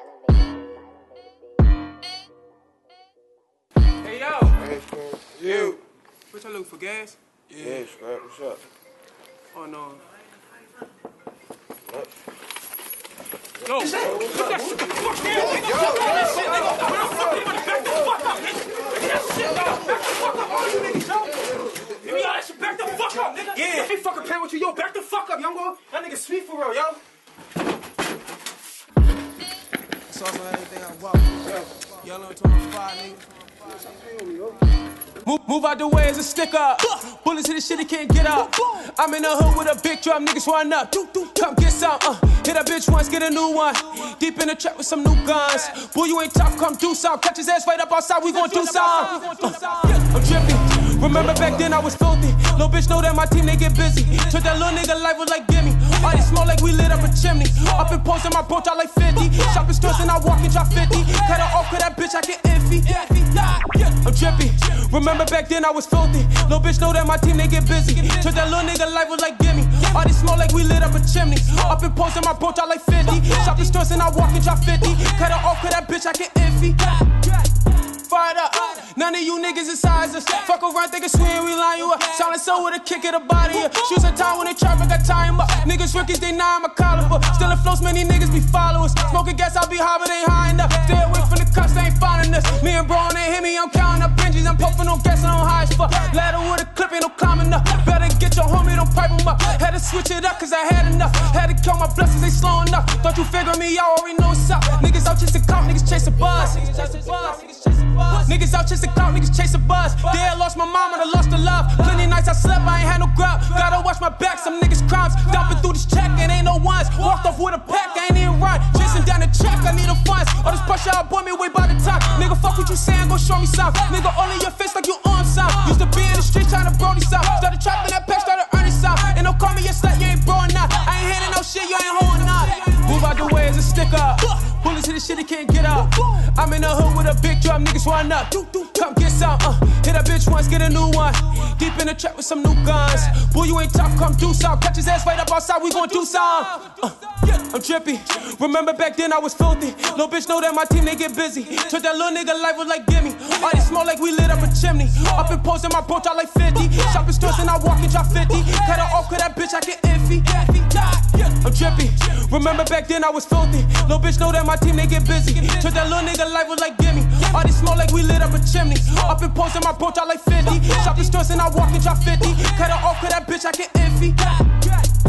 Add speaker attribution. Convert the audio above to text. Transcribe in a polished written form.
Speaker 1: Hey, yo.
Speaker 2: Hey, you.
Speaker 1: What y'all looking for, gas?
Speaker 2: Yeah, Scrap, what's up?
Speaker 1: Oh, no.
Speaker 2: What?
Speaker 1: Yo, put that shit the fuck down. Get that shit, nigga. Back the fuck up, nigga. Get that shit, nigga. Back the fuck up, all you niggas, yo. Give me all that shit. Back the fuck up, nigga. Yeah. I ain't fucking playing with you, yo. Back the fuck up, young boy. That nigga sweet for real, yo.
Speaker 3: Sauce on everything I walk. Y'all know it's on the spot, nigga.
Speaker 1: Move out the way as a sticker. Bullets hit the shit, he can't get up. I'm in the hood with a big drum, niggas run up. Come get some, hit a bitch once, get a new one. Deep in the trap with some new guns. Boy, you ain't tough, come do some. Catch his ass right up outside, we gon' do some. I'm tripping. Remember back then I was filthy. Little bitch know that my team, they get busy. Took that little nigga life was like gimme. All they smell like we lit up a chimney. Up and post in my boat, y'all like 50. Shopping stores and I walk and drop 50. Cut her off, cause that bitch I get iffy. I'm trippy. Remember back then I was filthy. Little bitch know that my team, they get busy. Took that little nigga life was like gimme. All they smell like we lit up a chimney. Up and post in my boat, y'all like 50. Shopping stores and I walk and drop 50. Cut her off, cause that bitch I get iffy. Fired up. None of you niggas is sizers. Fuck around, thinking swing, we line you up. Silent soul with a kick at the body. Shoes a time when they trap, I got time up. Niggas rookies, they nine my caliber. Still in flows, many niggas be followers. Smoking gas, I be high, but ain't high enough. Stay away from the cuffs, they ain't finding us. Me and Braun, they hit me, I'm counting up Benjis. I'm puffing on gas, and I'm high as fuck. Ladder with a clip, ain't no climbing up. Better get your homie, don't pipe him up. Had to switch it up, cause I had enough. Had to count my blessings, they slowing up. Thought you figure me out, already know what's up. Niggas out chasing count, niggas chasing buzz. Niggas out chasing clout, niggas chasing buzz. Yeah, I lost my mama, I lost the love. Plenty nights I slept, I ain't had no grub. Gotta watch my back, some niggas crimes. Dumping through this check, and ain't no ones. Walked off with a pack, I ain't even run. Chasing down the check, I need a funds. All this pressure, I bought me way by the time. Nigga, fuck what you saying, go show me some. Nigga, all in your face like you on some. Used to be in the street trying to brody some. Started trapping that pack, started earning some. Ain't no call me a slut, you ain't bro enough. I ain't hitting no shit, you ain't holding up. Move out the way as a sticker. Bullets hit the shit, he can't get up. I'm in the hood with a big drum, niggas run up. Come get some, hit a bitch once, get a new one. Deep in the trap with some new guns. Boy, you ain't tough, come do some. Catch his ass right up outside, we gon' do some. I'm trippy. Remember back then I was filthy. Little bitch know that my team, they get busy. Took that little nigga life was like gimme. All they smell like we lit up a chimney. Up and post in my boat, y'all like 50. Shopping stores and I walk and drop 50. Cut her off, cause that bitch I get iffy. I'm trippy. Remember back then I was filthy. Little bitch know that my team, they get busy. Took that little nigga life was like gimme. All they smell like we lit up a chimney. Up and post in my boat, y'all like 50. Shopping stores and I walk and drop 50. Cut her off, cause that bitch I get iffy.